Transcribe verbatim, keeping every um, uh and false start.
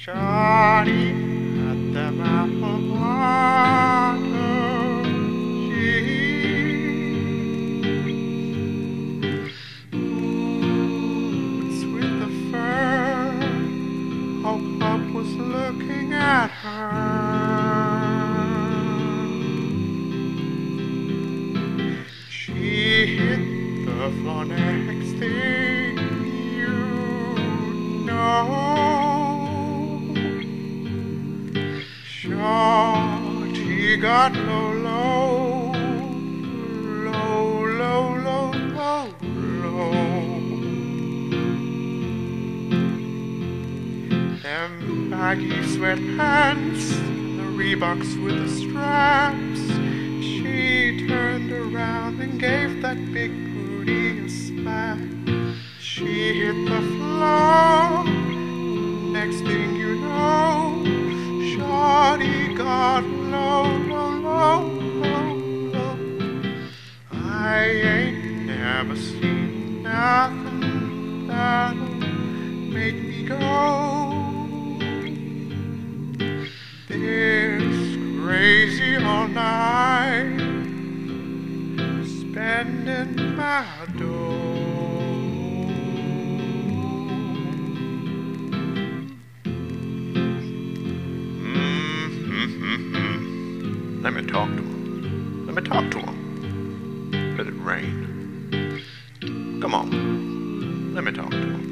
Shawty at the apple bottom, she boots with the fur. Hope Bob was looking at her. She hit the floor next thing you know. Shawty got low, low, low, low, low, low, low. Them baggy sweatpants, the Reeboks with the straps. She turned around and gave that big booty a smack. She hit the floor, next thing you know, Shawty got low, low, low, low, low. I ain't never seen nothing that'll make me go this crazy all night, spending my dough. Let me talk to him. Let me talk to him. Let it rain. Come on. Let me talk to him.